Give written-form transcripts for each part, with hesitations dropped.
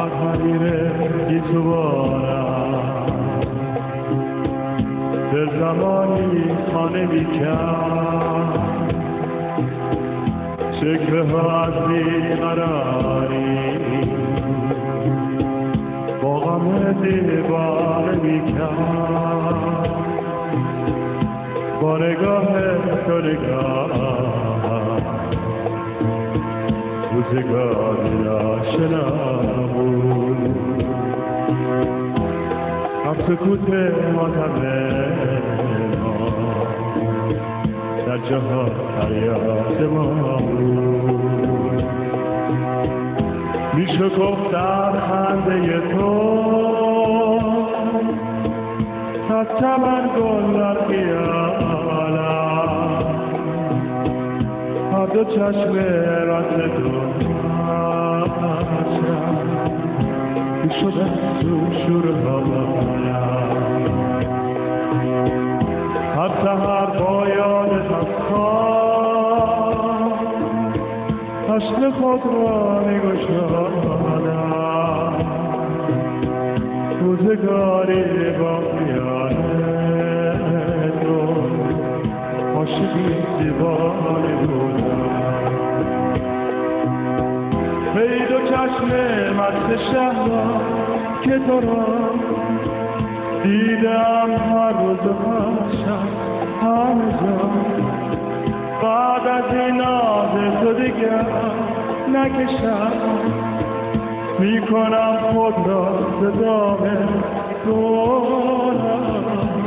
حریره ای تو بارم در زمانی خانه بیکن شکوه ها از بیقراری با غم دیوانه بیکن با نگاه تو نگاه روزگاری آشنا بود هم سکوت ماتمه ما در جهان فریاد ما بود میشه گفت در خنده تو صد چمن گل در خیالم هر دو چشم راست تو شده تو شور هوایم هر سحر با یادت از خواب عشق خود را میگشادم روزگاری با خیال تو عاشقی دیوانه بودم ای دو چشم مست شهر که تو را دیدم هر روز و هر شب همه جا بعد از این ناز تو دیگر نکشم میکنم خود را ز دام گلم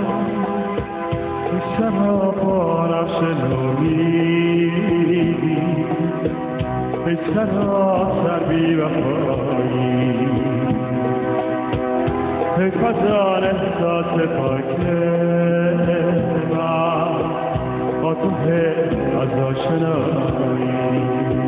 سراپا نفس نومیدی ای سراسر بی وفایی ای خزان احساس پاک من با تو از آشنایی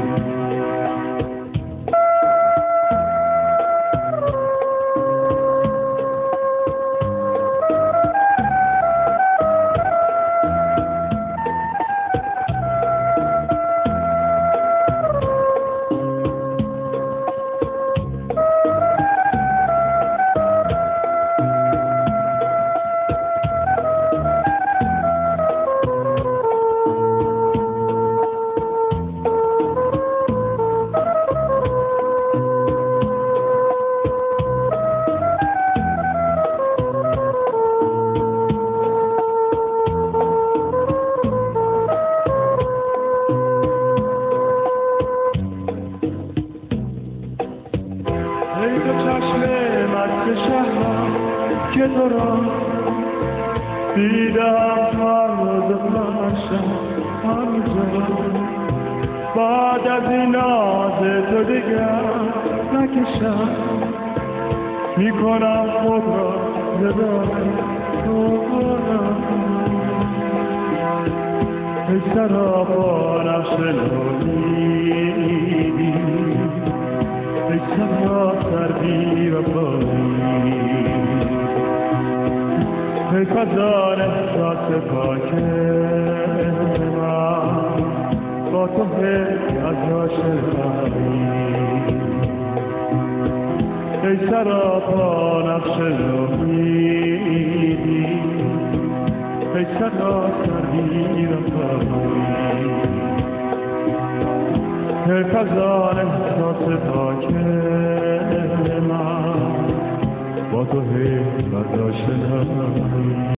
که تو را دیدم هر روز پرشم همجا بعد از این ناز تو دیگر نکشم میکنم خود را زدام تو کنم ای سراپا نفس نومیدی ای سراسر بی وفایی ای خزان احساس پاک من با تو از آشنایی ای سراپا نقش نومیدی ای سراسر بی وفایی ای خزان احساس پاک من با تو از آشنایی